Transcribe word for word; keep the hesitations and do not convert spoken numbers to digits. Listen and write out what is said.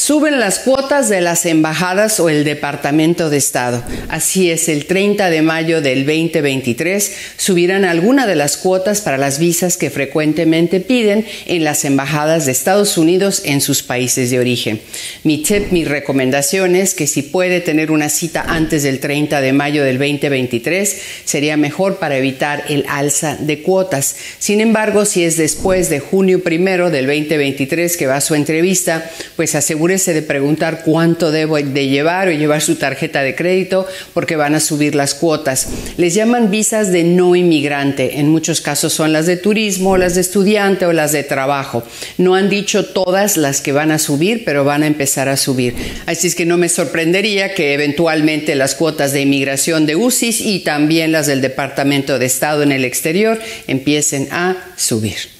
Suben las cuotas de las embajadas o el Departamento de Estado. Así es, el treinta de mayo del veinte veintitrés subirán algunas de las cuotas para las visas que frecuentemente piden en las embajadas de Estados Unidos en sus países de origen. Mi tip, mi recomendación es que si puede tener una cita antes del treinta de mayo del veinte veintitrés, sería mejor para evitar el alza de cuotas. Sin embargo, si es después de junio primero del veinte veintitrés que va a su entrevista, pues asegúrese de preguntar cuánto debo de llevar o llevar su tarjeta de crédito porque van a subir las cuotas. Les llaman visas de no inmigrante. En muchos casos son las de turismo, las de estudiante o las de trabajo. No han dicho todas las que van a subir, pero van a empezar a subir. Así es que no me sorprendería que eventualmente las cuotas de inmigración de U C I S y también las del Departamento de Estado en el exterior empiecen a subir.